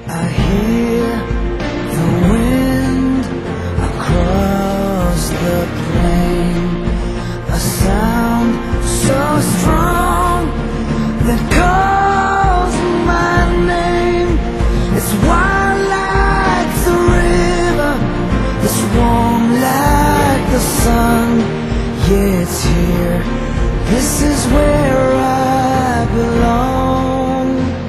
I hear the wind across the plain, a sound so strong that calls my name. It's wild like the river, it's warm like the sun. Yeah, it's here, this is where I belong.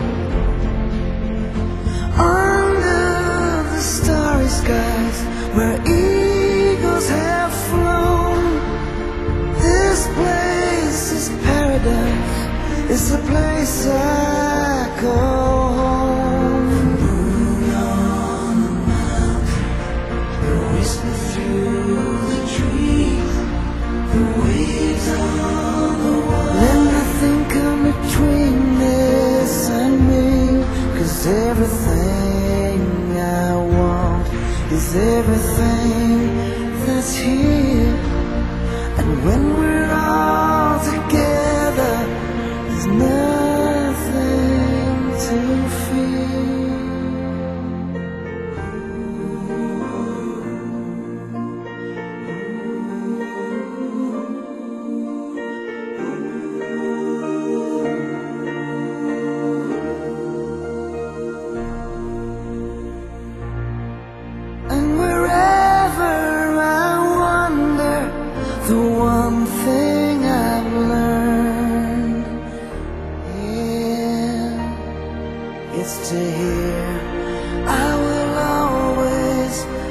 Under the starry skies where eagles have flown, this place is paradise, it's the place I call home. The moon on the mountain, the whisper through the trees, the waves on the water. Let nothing come between this and me, 'cause everything I want is everything that's here. And when we're all together, there's nothing to fear. And wherever I wander, the one thing I've learned, yeah, it's to hear I will always